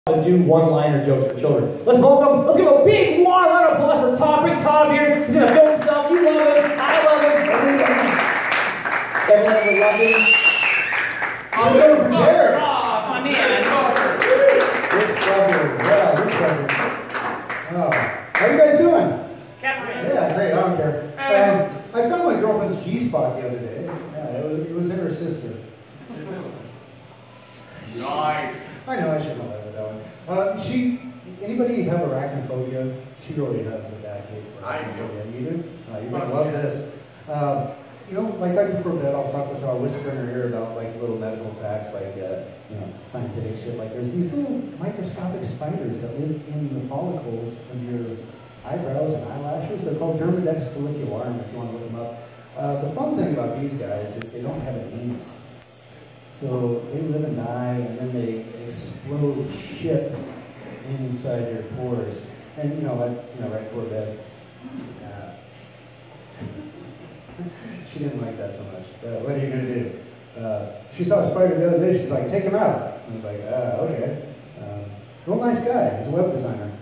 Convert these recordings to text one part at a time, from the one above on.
to do one-liner jokes for children. Let's give a big warm round of applause for Todd. Bring Todd up here. He's going to film himself. You love him. I love him. Everyone ever loved him. I'm going for Jared. Oh, my man. This fucker. Yeah, this fucker. Oh. How you guys doing? Yeah, great. I don't care. I found my girlfriend's G-spot the other day. Yeah, it was in her sister. Nice. I know I shouldn't have led with that one. Anybody have arachnophobia? She really has a bad case of arachnophobia. You do? You're going to love this. You know, like right before bed, I'll talk with her, I'll whisper in her ear about like little medical facts, like, you know, scientific shit. Like there's these little microscopic spiders that live in the follicles of your eyebrows and eyelashes. They're called Dermadex follicularum, if you want to look them up. The fun thing about these guys is they don't have an anus. So they live and die, and then they explode shit inside your pores. And right before bed, she didn't like that so much. What are you gonna do? She saw a spider the other day. She's like, "Take him out." I was like, "Okay." Real nice guy. He's a web designer.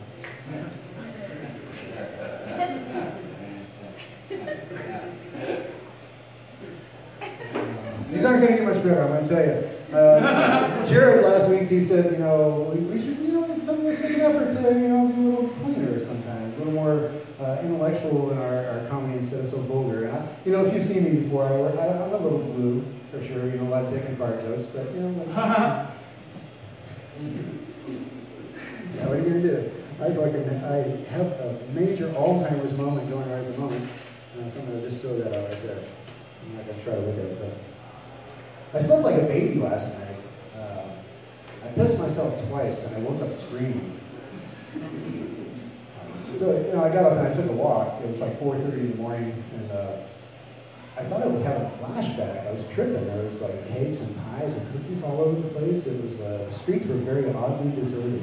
These aren't going to get much better, I'm going to tell you. Jared last week, he said, we should, let's make an effort to, be a little cleaner sometimes, a little more intellectual in our comedy instead of so vulgar. And if you've seen me before, I'm a little blue, for sure, a lot of dick and fart jokes, but, yeah, what are you going to do? I have a major Alzheimer's moment going right at the moment, so I'm going to just throw that out right there. I'm not going to try to look at it, though. I slept like a baby last night. I pissed myself twice and I woke up screaming. So, I got up and I took a walk. It was like 4:30 in the morning, and I thought I was having a flashback. I was tripping. There was like cakes and pies and cookies all over the place. It was, the streets were very oddly deserted.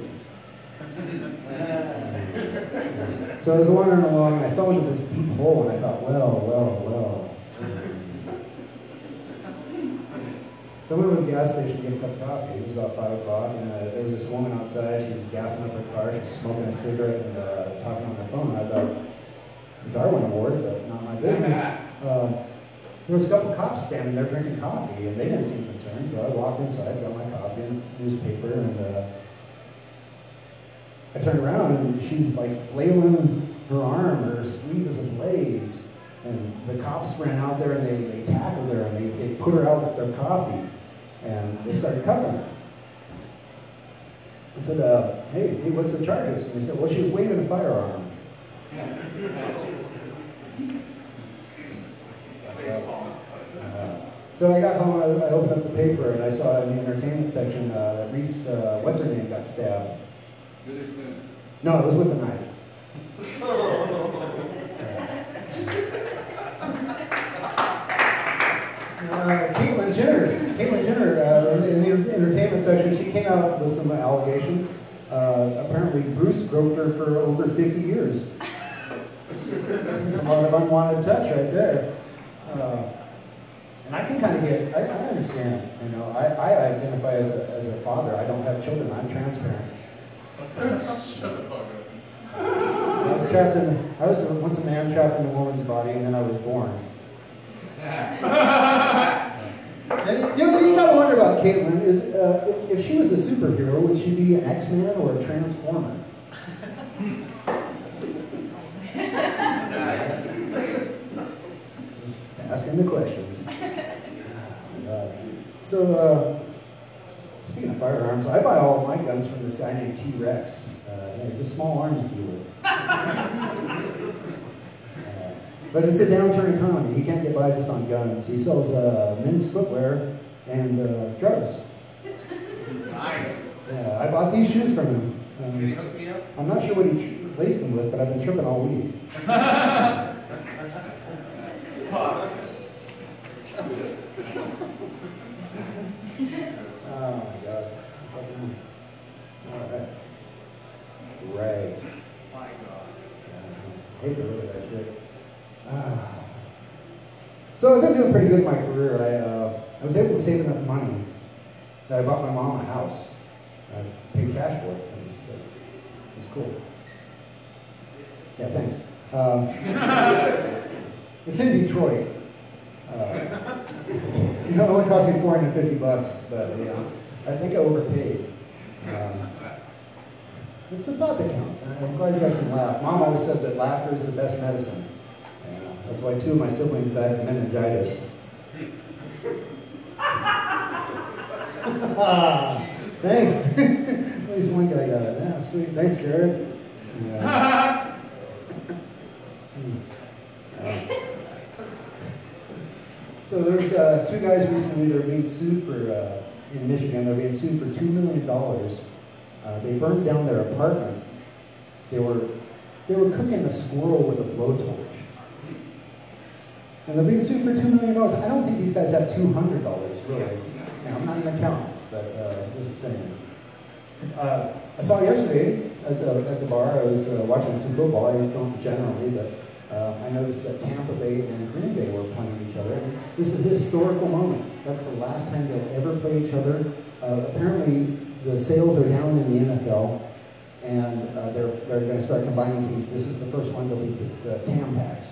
So I was wandering along and I fell into this deep hole and I thought, well. So I went to the gas station to get a cup of coffee. It was about 5 o'clock, and there was this woman outside. She was gassing up her car. She was smoking a cigarette and talking on her phone. I thought, Darwin Award, but not my business. There was a couple of cops standing there drinking coffee, and they didn't seem concerned. So I walked inside, got my coffee and newspaper, and I turned around, and she's like flailing her arm. Her sleeve is ablaze. And the cops ran out there and they tackled her and they put her out with their coffee and they started cuffing her. I said, hey, what's the charges? And they said, well, she was waving a firearm. So I got home, I opened up the paper and I saw in the entertainment section that Reese, what's her name, got stabbed. No, it was with a knife. Caitlyn Jenner, in the entertainment section, she came out with some allegations. Apparently, Bruce groped her for over 50 years. It's a lot of unwanted touch right there. And I can kind of I understand, I identify as a father. I don't have children, I'm transparent. Shut the fuck up. I was once a man trapped in a woman's body, and then I was born. And you gotta wonder about Caitlyn, if she was a superhero, would she be an X-Man or a Transformer? Just asking the questions. So, speaking of firearms, I buy all of my guns from this guy named T-Rex. He's a small arms dealer. But it's a downturn economy. He can't get by just on guns. He sells men's footwear and drugs. Nice. Yeah, I bought these shoes from him. Can you hook me up? I'm not sure what he laced them with, but I've been tripping all week. Oh my God. All right. Right. My God. I hate to look at that shit. So I've been doing pretty good in my career. I was able to save enough money that I bought my mom a house. I paid cash for it. It was cool. Yeah, thanks. It's in Detroit. It only cost me $450, but I think I overpaid. It's the thought that counts. I'm glad you guys can laugh. Mom always said that laughter is the best medicine. That's why 2 of my siblings died of meningitis. Thanks. At least one guy got it. Yeah, sweet. Thanks, Jared. Yeah. So there's 2 guys recently that are being sued for, in Michigan, they're being sued for $2 million. They burned down their apartment. They were cooking a squirrel with a blowtorch. And they're being sued for $2 million. I don't think these guys have $200, really. Now, I'm not an accountant, but just saying. I saw yesterday at the bar, I was watching some football. I don't generally, but I noticed that Tampa Bay and Green Bay were playing each other. And this is a historical moment. That's the last time they'll ever play each other. Apparently, the sales are down in the NFL, and they're going to start combining teams. This is the first one to beat the Tampax.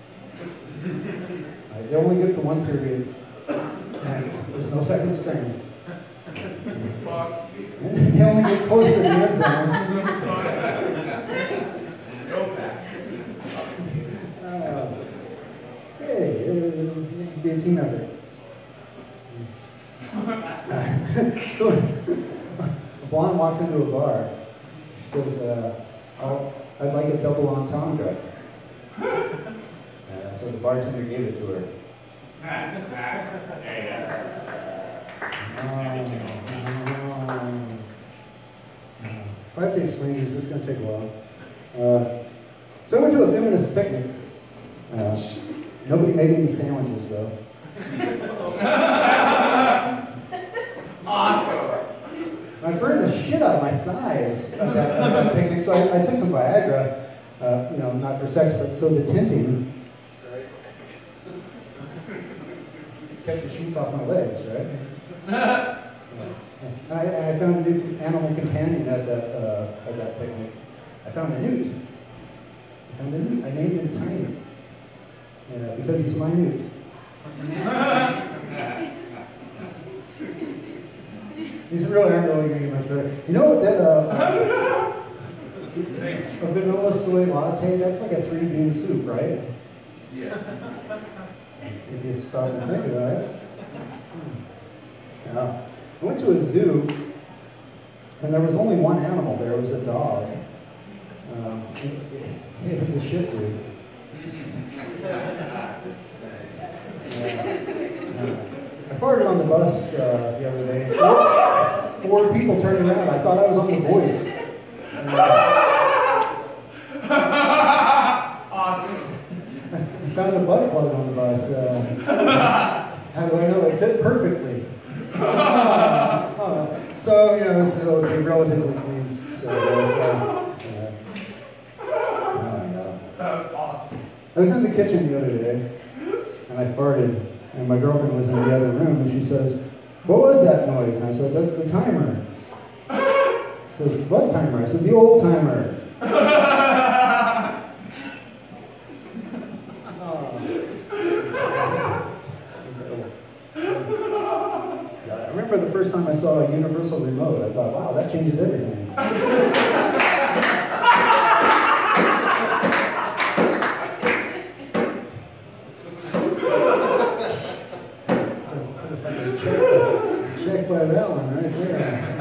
They're only good for 1 period, and there's no second string. They only get close to the end zone. Hey, it'll be a team effort. So, a blonde walks into a bar. She says, I'd like a double entendre. So the bartender gave it to her. If I have to explain this, it's going to take a while. So I went to a feminist picnic. Nobody made any sandwiches, though. Awesome. I burned the shit out of my thighs at that picnic, so I took some Viagra, not for sex, but so the tinting kept the sheets off my legs, right? I found a new animal companion at that picnic. I found a newt. I named him Tiny, because he's minute. These really aren't really going to get much better. You know what that, a vanilla soy latte, that's like a 3-bean soup, right? Yes. If you stop and think about it. I went to a zoo, and there was only one animal there. It was a dog. It was a Shih Tzu. I farted on the bus the other day. 4 people turned around. I thought I was on The Voice. Awesome. I found a butt plug on the bus. How do I know? It fit perfectly. So, this is okay, relatively clean. That was awesome. I was in the kitchen the other day, and I farted, and my girlfriend was in the other room, and she says, "What was that noise?" And I said, "That's the timer." She says, "What timer?" I said, "The old timer." I remember the first time I saw a universal remote, I thought, wow, that changes everything. Check by that one right there.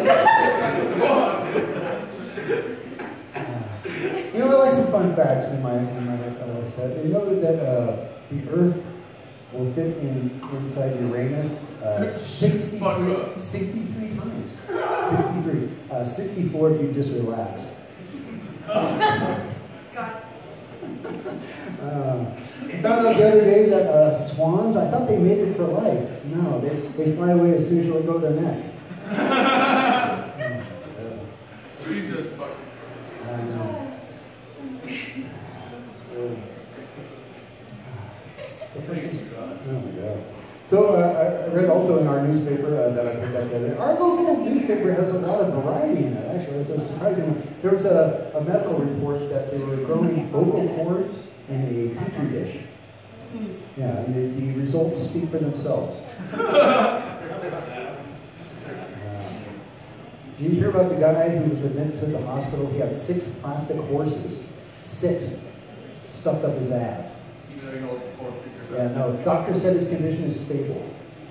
I like some fun facts in my set. You know that the Earth will fit inside Uranus 63 times. 63. 64 if you just relax. I found out the other day that swans, I thought they mated for life. No, they fly away as soon as you let go of their neck. Jesus fucking I know. Oh my God. So I read also in our newspaper that I picked up the other day, our local newspaper has a lot of variety in it, actually. It's a surprising one. There was a medical report that they were growing vocal cords in a petri dish. Yeah, and the results speak for themselves. Did you hear about the guy who was admitted to the hospital? He had 6 plastic horses, 6, stuffed up his ass. Yeah, no, doctor said his condition is stable.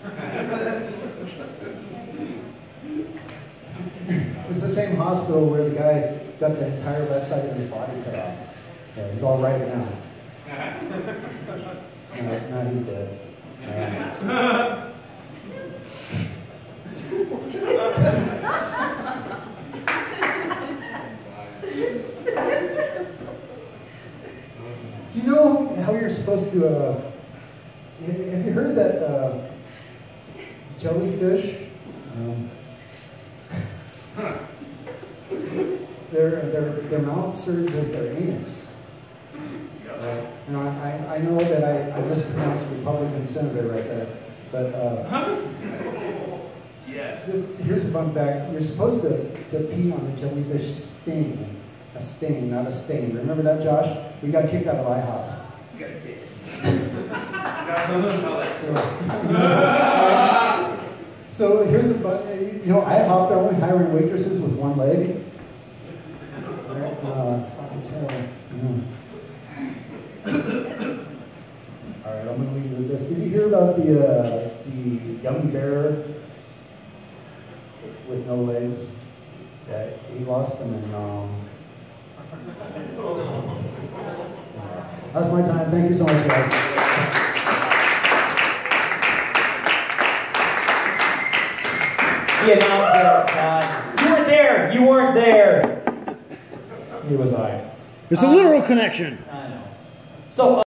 It was the same hospital where the guy got the entire left side of his body cut off. Yeah, he's all right now. No, he's dead. Do you know how you're supposed to, have you heard that jellyfish, their mouth serves as their anus? Now, I know that I mispronounced Republican senator right there, but yes. Here's a fun fact. You're supposed to pee on the jellyfish sting. A sting, not a stain. Remember that, Josh? We got kicked out of IHOP. You gotta take it. So here's the fun. You know, IHOP, they're only hiring waitresses with 1 leg. It's fucking terrible. All right, I'm going to leave you with this. Did you hear about the gummy bear with no legs? Yeah, he lost them in. That's my time. Thank you so much, guys. Vietnam joke, you weren't there. You weren't there. Neither was I. It's a literal connection. I know. So.